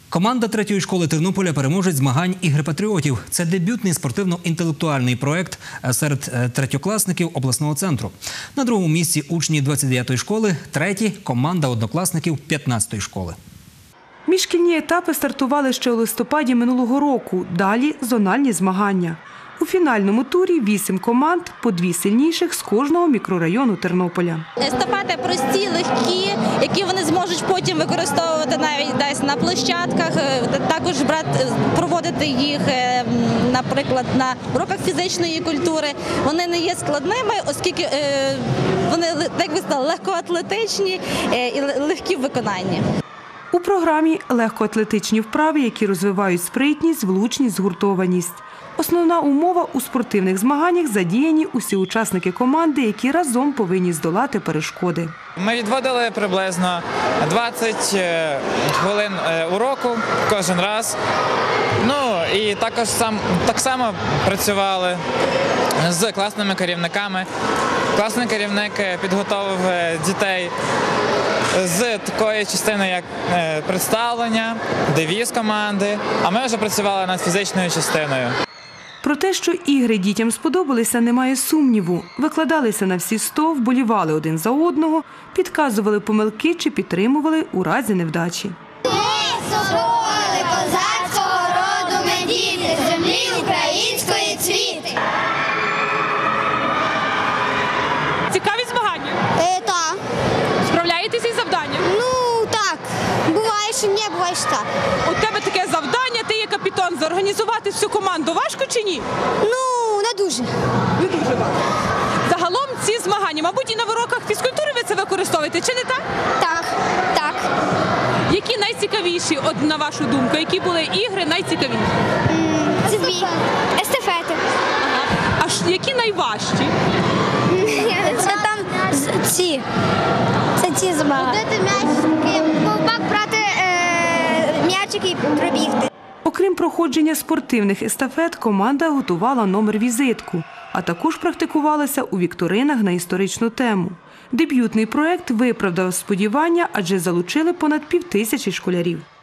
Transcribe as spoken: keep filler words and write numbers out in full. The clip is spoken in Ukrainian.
Команда третьої школи Тернополя переможець змагань «Ігри патріотів». Це дебютний спортивно-інтелектуальний проєкт серед третьокласників обласного центру. На другому місці учні двадцять дев'ятої школи, треті – команда однокласників п'ятнадцятої школи. Міжшкільні етапи стартували ще у листопаді минулого року. Далі – зональні змагання. У фінальному турі вісім команд, по дві сильніших з кожного мікрорайону Тернополя. Естафети прості, легкі, які вони зможуть потім використовувати навіть десь на площадках, також проводити їх, наприклад, на уроках фізичної культури. Вони не є складними, оскільки вони, як ви сказали, легкоатлетичні і легкі в виконанні. У програмі легкоатлетичні вправи, які розвивають спритність, влучність, згуртованість. Основна умова – у спортивних змаганнях задіяні усі учасники команди, які разом повинні здолати перешкоди. Ми відводили приблизно двадцять хвилин уроку кожен раз. Ну і також сам, так само працювали з класними керівниками. Класний керівник підготовив дітей з такої частини, як представлення, девіз команди, а ми вже працювали над фізичною частиною. Про те, що ігри дітям сподобалися, немає сумніву. Викладалися на всі сто, вболівали один за одного, підказували помилки чи підтримували у разі невдачі. Ми собори козацького роду, ми діти, землі української цвіти. Цікаві змагання? Е, так. Справляєтеся із завданням? Ну, так. Буває, що ні, буває, що так. У тебе таке завдання, ти є капітан, зорганізувати всю команду важко чи ні? Ну, не дуже. Не дуже важко. Загалом ці змагання, мабуть, і на уроках фізкультури ви це використовуєте, чи не так? Так, так. Які найцікавіші, от, на вашу думку, які були ігри найцікавіші? Дві. Естафети. Ага. А ж які найважчі? Це там ці. Це ці змагання. Ходити м'ячики, ковпак брати е, м'ячики і пробігти. Окрім проходження спортивних естафет, команда готувала номер-візитку, а також практикувалася у вікторинах на історичну тему. Дебютний проєкт виправдав сподівання, адже залучили понад півтисячі школярів.